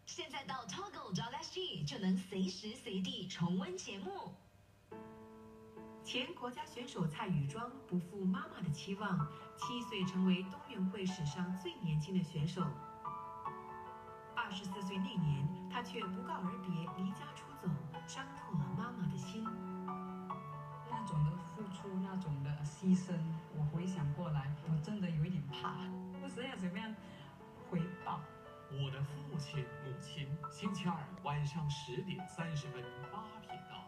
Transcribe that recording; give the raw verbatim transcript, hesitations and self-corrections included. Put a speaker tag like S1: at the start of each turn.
S1: 现在到 Toggle 找 S G 就能随时随地重温节目。
S2: 前国家选手蔡宇庄不负妈妈的期望，七岁成为冬运会史上最年轻的选手。二十四岁那年，她却不告而别，离家出走，伤透了妈妈的心。
S3: 那种的付出，那种的牺牲，我回想过来，我真的有一点怕，不知道怎么样回报。
S4: 我的父亲、母亲，星期二晚上十点三十分八频道。